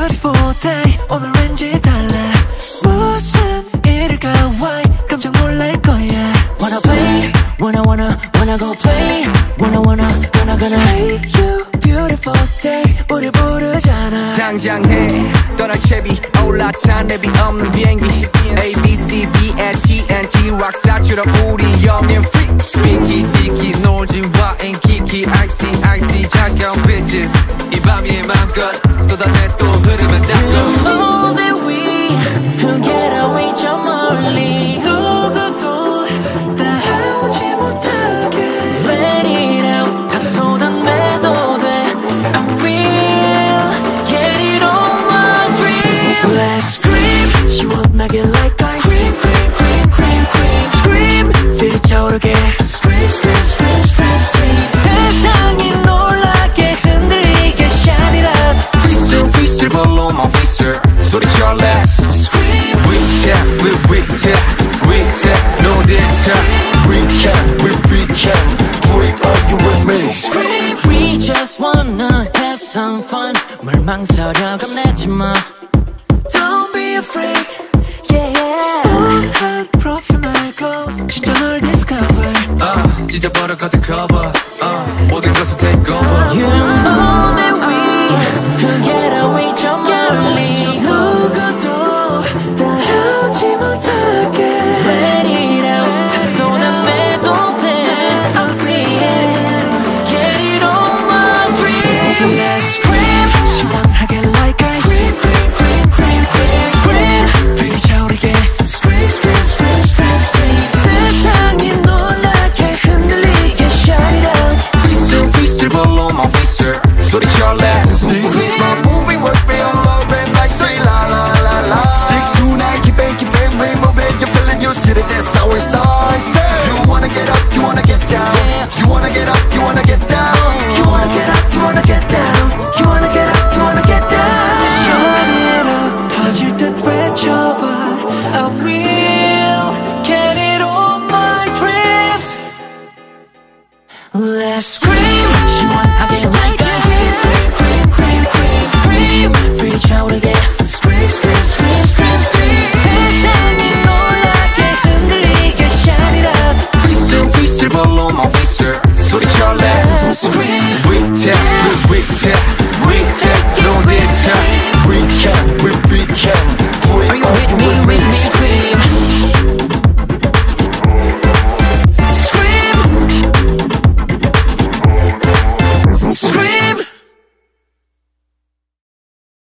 beautiful day 오늘 왠지 달라 무슨 일일까 why 깜짝 놀랄 거야 Wanna play wanna go play wanna gonna Hey you beautiful day 우리 부르잖아 당장 해 떠날 채비 올라탄 내비 없는 비행기 A, B, C, D, N, T, N, T 락 사주러 우리 영앤 free Freaky, dicky 놀지 와 and kiki icy 차가운 bitches 이 밤에 맘껏 쏟아내 또 흐르면 닦고 You know that we can get away 저 멀리 누구도 따라오지 못하게 Let it out 다 쏟아내도 돼 I'm real Get it on my dream Let's scream 시원하게 like ice Scream scream scream scream scream Scream 피리 차오르게 Scream scream scream scream scream 세상이 놀라게 흔들리게 Shine it up Whistle 불러 my whistle 소리쳐 let's Scream We tap no data We can do it all you with me Scream We just wanna have some fun 뭘 망설여 겁내지 마 Don't be afraid Yeah 한 프로필 말고 진짜 널 discover 찢어버려 겉에 cover